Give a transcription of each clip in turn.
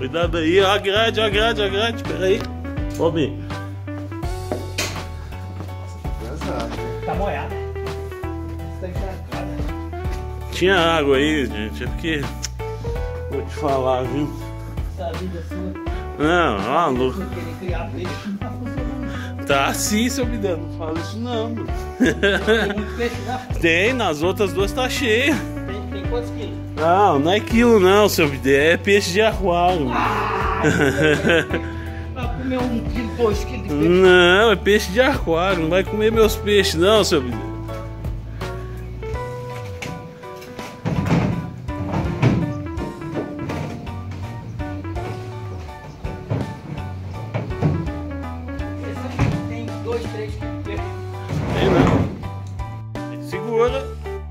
Cuidado aí, ó a grade, ó a grade, ó a grade. Pera aí. Ó bem. Tá molhado. Tinha água aí, gente. É porque... Vou te falar, viu? Essa vida sua. Não, maluco. Querer criar peixe não tá funcionando. Tá sim, seu Bidé. Não fala isso não, mano. Tem muito peixe já? Tem, nas outras duas tá cheia. Tem quantos quilos? Não é quilo não, seu Bidé. É peixe de aquário. Vai comer 1 quilo, 2 quilos de peixe? Não, é peixe de aquário. Não vai comer meus peixes não, seu Bidé. Tem 2, 3 quilos de peixe. Tem não. Segura.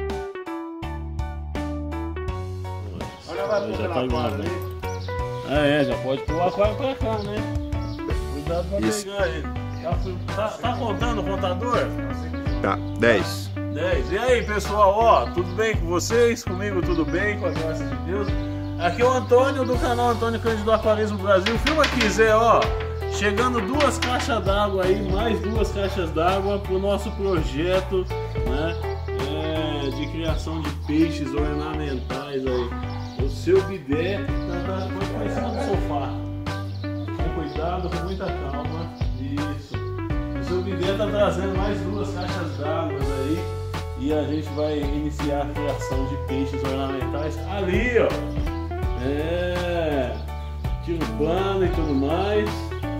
Já tá igual, né? Já pode pular o aquário pra cá, né? Cuidado pra pegar ele. Tá contando o contador? Tá, 10. 10. E aí, pessoal, ó, tudo bem com vocês? Comigo tudo bem, com a graça de Deus. Aqui é o Antônio do canal Antônio Cândido do Aquarismo Brasil. Filma aqui, Zé, ó. Chegando 2 caixas d'água aí, mais 2 caixas d'água pro nosso projeto, né? De criação de peixes ornamentais aí. O seu bidé tá em cima do sofá. Com cuidado, com muita calma. Isso. O seu bidé tá trazendo mais 2 caixas d'água aí. E a gente vai iniciar a criação de peixes ornamentais ali, ó. Tira o pano e tudo mais.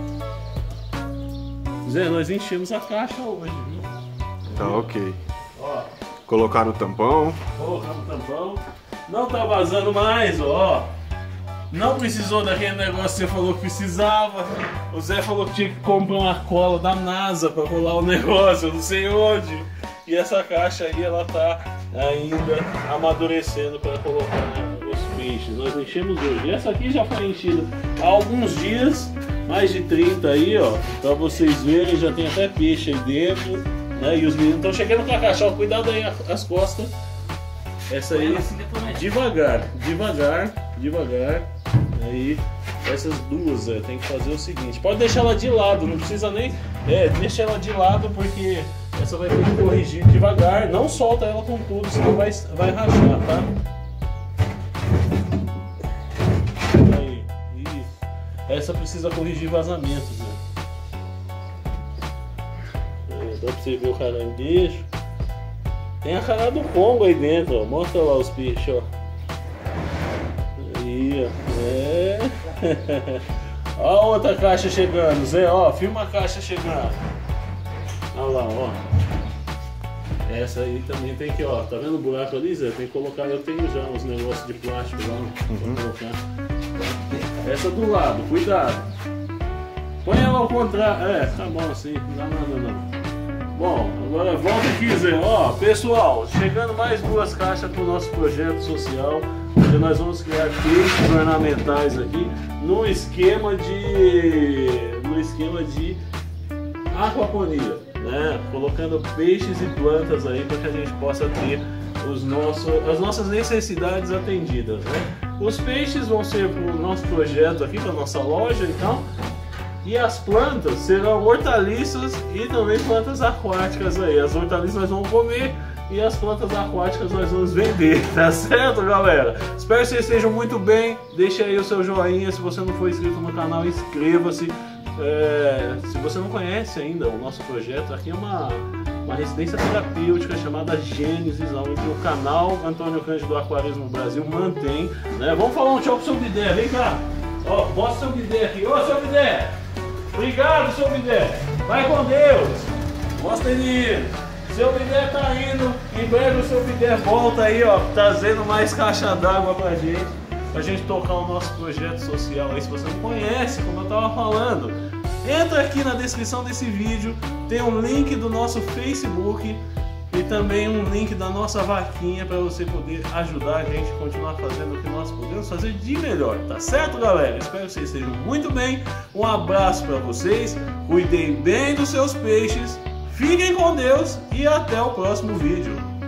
Zé, nós enchemos a caixa hoje, viu? Tá ok. Ó. Colocaram o tampão. Colocamos o tampão. Não tá vazando mais, ó. Não precisou daquele negócio que você falou que precisava. O Zé falou que tinha que comprar uma cola da NASA pra colar o negócio, eu não sei onde. E essa caixa aí, ela tá ainda amadurecendo para colocar os peixes. Nós enchemos hoje. E essa aqui já foi enchida há alguns dias, mais de 30 aí, ó. Pra vocês verem, já tem até peixe aí dentro, né? E os meninos estão chegando com a caixa, ó. Cuidado aí as costas. Essa aí, devagar, devagar, devagar. Aí, essas duas, tem que fazer o seguinte. Pode deixar ela de lado, não precisa nem... deixa ela de lado porque essa vai ter que corrigir devagar. Não solta ela com tudo, senão vai rachar, tá? Aí, isso. Essa precisa corrigir vazamentos, né? Dá pra você ver o caranguejo. Tem a cara do Congo aí dentro, ó. Mostra lá os peixes, ó. Aí, ó. Ó a outra caixa chegando, Zé, ó. Filma a caixa chegando. Olha lá, ó. Essa aí também tem que, ó. Tá vendo o buraco ali, Zé? Tem que colocar, eu tenho já uns negócios de plástico lá pra colocar. Essa do lado, cuidado. Põe ela ao contrário. Tá bom assim, não dá nada não. Bom, agora volta aqui, Zé. Ó, pessoal, chegando mais 2 caixas para o nosso projeto social, onde nós vamos criar peixes ornamentais aqui no esquema de aquaponia, né? Colocando peixes e plantas aí para que a gente possa ter as nossas necessidades atendidas, né? Os peixes vão ser para o nosso projeto aqui, para nossa loja, então. E as plantas serão hortaliças e também plantas aquáticas aí. As hortaliças nós vamos comer e as plantas aquáticas nós vamos vender, tá certo, galera? Espero que vocês estejam muito bem. Deixe aí o seu joinha. Se você não for inscrito no canal, inscreva-se. Se você não conhece ainda o nosso projeto, aqui é uma residência terapêutica chamada Gênesis, onde o canal Antônio Cândido do Aquarismo Brasil mantém, né? Vamos falar um tchau pro seu bidé, vem cá. Ó, mostra o seu bidé aqui. Ô, seu bidé! Obrigado, seu bidé. Vai com Deus. Mostra ele. Seu bidé tá indo. Em breve o seu bidé volta aí, ó, trazendo mais caixa d'água pra gente tocar o nosso projeto social aí. Se você não conhece, como eu tava falando, entra aqui na descrição desse vídeo. Tem um link do nosso Facebook e também um link da nossa vaquinha para você poder ajudar a gente a continuar fazendo o que nós podemos fazer de melhor, tá certo, galera? Espero que vocês estejam muito bem. Um abraço para vocês, cuidem bem dos seus peixes, fiquem com Deus e até o próximo vídeo.